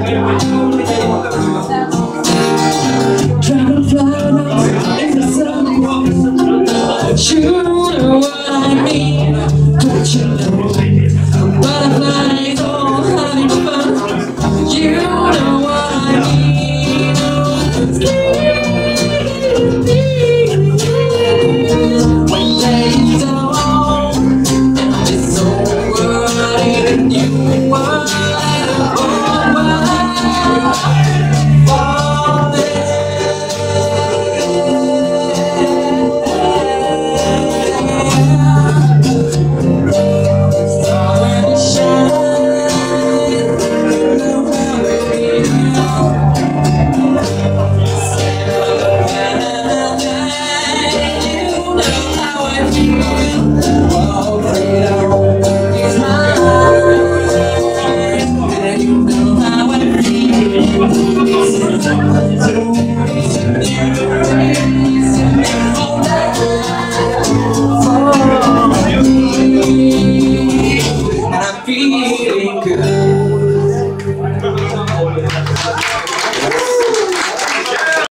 Dragonfly in the sun. You know what I mean, don't you know? Butterflies all having fun. You know what I mean. When days are long and this whole world ain't you are you